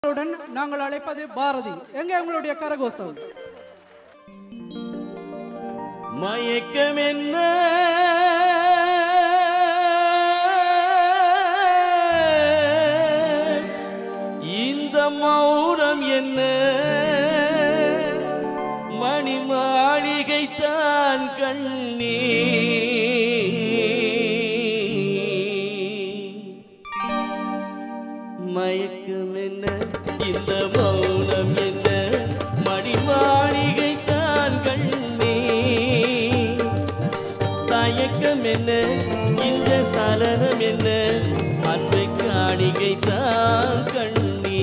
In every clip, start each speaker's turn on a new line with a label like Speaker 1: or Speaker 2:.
Speaker 1: நாங்கள் அழைப்பது பாரதி. எங்கே உங்களுடைய கரகோஷம்?
Speaker 2: மயக்கம் என்ன இந்த மௌனம் என்ன மணி மாளிகை தான் கண்ணே மயக்கம் என்ன இந்த மௌனம் என்ன மணி மாளிகை தான் கண்ணே தயக்கம் என்ன இந்த சலனம் என்ன அன்பை காணிகை தான் கண்ணே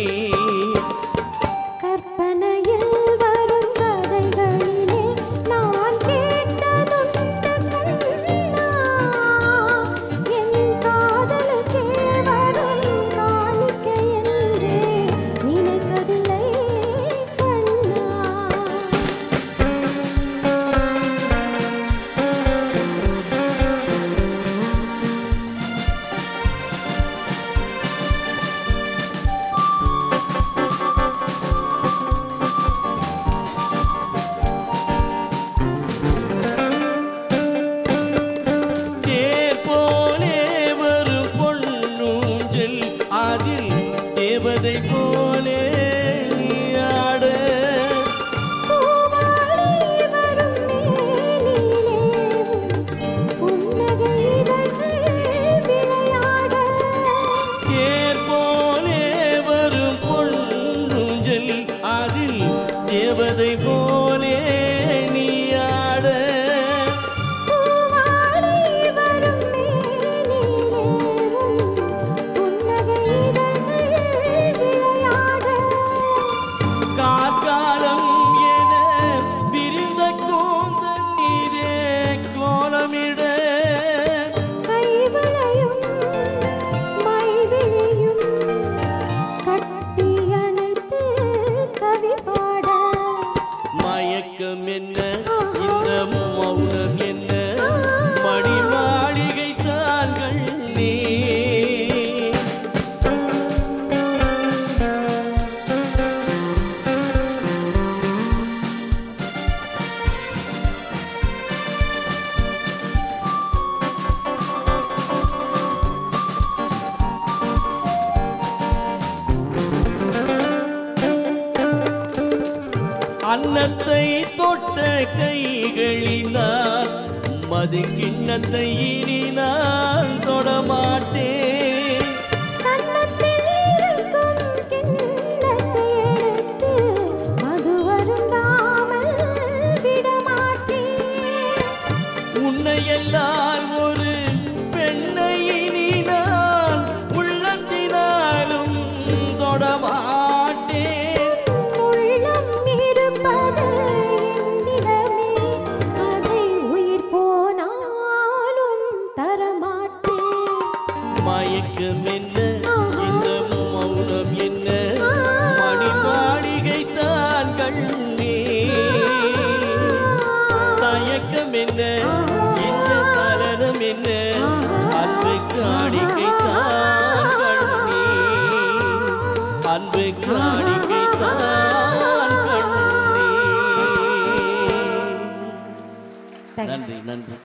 Speaker 3: கற்பனையில் வரும் கதைகளிலே நான் கேட்டதுண்டு கண்ணா என் காதலுக்கே வரும் காணிக்கை என்றே நினைப்பதில்லை கண்ணா.
Speaker 2: தேவதை போலே ஆட
Speaker 3: பூவாளி வரும் மேனிலே புன்னகை இதழ்கள் விளையாட
Speaker 2: தேர் போலே வரும் பொன்னூஞ்சல் அதில் தேவதை போலே நீ ஆட
Speaker 3: பூவாளி வரும் மேனிலே புன்னகை
Speaker 2: காலம் என பிரிந்த கூந்தல் நீரே கோலமிட
Speaker 3: கைவளையும் மைவிழியும் கட்டி அணைத்து கவி பாட
Speaker 2: மயக்கம் என்ன இந்த மௌனம் என்ன மணி மாளிகை தான் கண்ணே அன்னத்தை தொட்ட கைகளினால் மது கிண்ணத்தை இனி நான் தொடமாட்டேன்
Speaker 3: கன்னத்தில் இருக்கும் கிண்ணத்தை எடுத்து மது அருந்தாமல் விடமாட்டேன்.
Speaker 2: உன்னையெல்லாம் ஒரு பெண்ணை இனி நான் உள்ளத்தினாலும் தொடமாட்டேன்
Speaker 3: உள்ளம் இருப்பது என்னிடமே அதை உயிர் போனாலும் தரமாட்டேன்.
Speaker 2: மயக்கம் என்ன இந்த மௌனம் என்ன மணி மாளிகை தான் கண்ணே தயக்கம் என்ன இந்த சலனம் என்ன அன்பை காணிக்கை தான் கண்ணே அன்பை காணிக்கை தான் கண்ணே. நன்றி நன்றி.